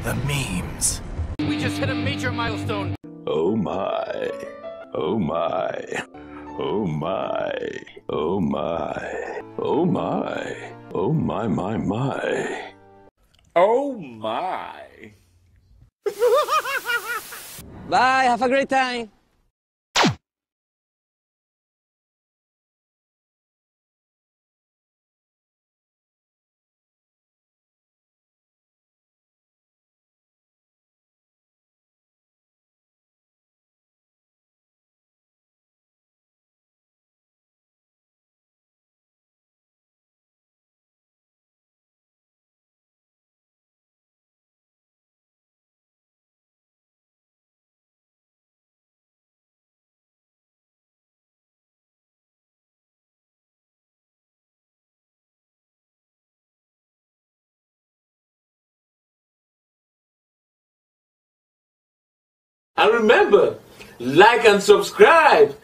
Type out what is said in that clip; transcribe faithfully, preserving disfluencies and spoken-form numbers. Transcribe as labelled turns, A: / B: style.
A: The memes.
B: We just hit a major milestone.
C: Oh my. Oh my. Oh my. Oh my. Oh my. Oh my, my, my.
D: Oh my.
E: Bye, have a great time.
D: And remember, like and subscribe.